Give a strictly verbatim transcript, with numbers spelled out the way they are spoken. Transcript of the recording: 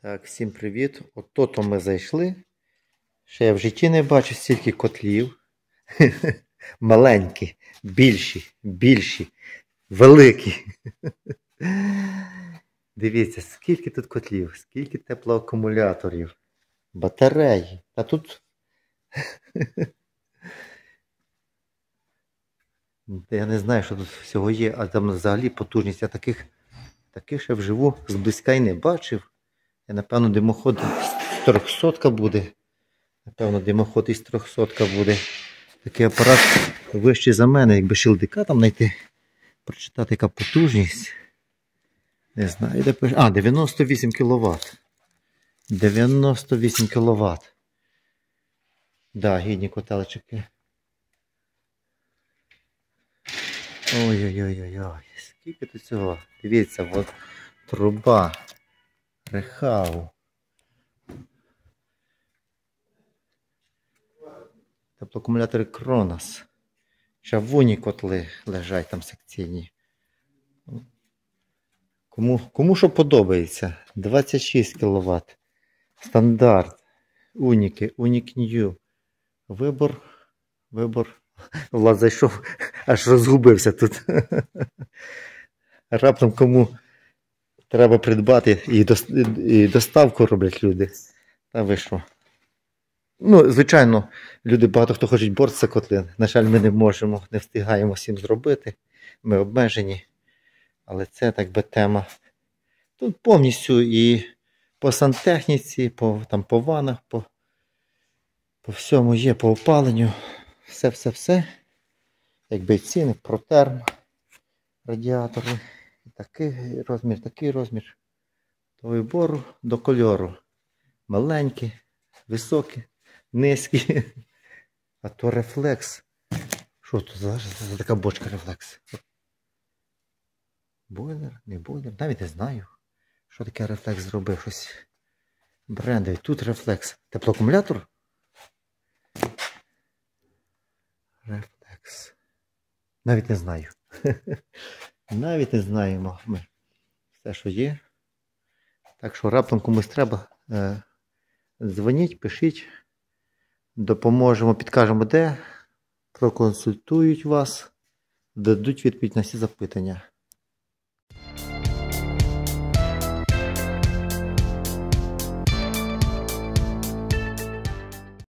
Так, всім привіт. Ото-то ми зайшли. Ще я в житті не бачив стільки котлів. Маленькі, більші, більші, великі. Дивіться, скільки тут котлів, скільки теплоакумуляторів, батареї. А тут... Я не знаю, що тут всього є, а там взагалі потужність. Я таких, таких ще вживу зблизька й не бачив. Я, напевно, димоход з трьохсотка буде. Напевно, димоход із трьохсотка буде. Такий апарат вищий за мене, якби шилдика там знайти. Прочитати, яка потужність. Не знаю, де пише. А, дев'яносто вісім кіловат. дев'яносто вісім кіловат. Да, гідні котелечки. Ой-ой-ой-ой-ой. Скільки тут цього? Дивіться, от труба. Рехау. Теплоакумулятори Кронос. Чавунні котли лежать там секційні. Кому, кому що подобається. двадцять шість кіловат. Стандарт. Уніки. Унік Нью. Вибор. Вибор. Влад зайшов, аж розгубився тут. Раптом кому треба придбати і доставку роблять люди. Та ви що? Ну, звичайно, люди, багато хто хочуть боротися котлин. На жаль, ми не можемо, не встигаємо всім зробити. Ми обмежені. Але це так би тема. Тут повністю і по сантехніці, по, там, по ванах, по, по всьому є, по опаленню. Все-все-все. Якби ціни, протерм, радіатори. Такий розмір, такий розмір. До вибору, до кольору. Маленькі, високі, низькі. А то рефлекс. Що тут за, за така бочка рефлекс? Бойлер, не бойлер. Навіть не знаю, що таке рефлекс зробив. Щось брендовий. Тут рефлекс. Теплоакумулятор? Рефлекс. Навіть не знаю. Навіть не знаємо ми все, що є. Так що раптом комусь треба, е, дзвоніть, пишіть, допоможемо, підкажемо де, проконсультують вас, дадуть відповідь на всі запитання.